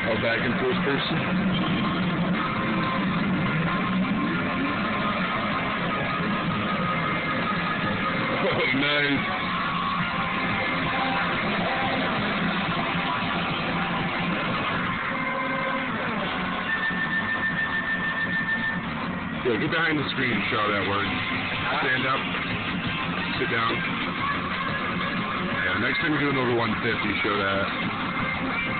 Oh, back in first person? Oh, nice. Yeah, get behind the screen and show how that works. Stand up. Sit down. Yeah, next time you're doing over 150, show that.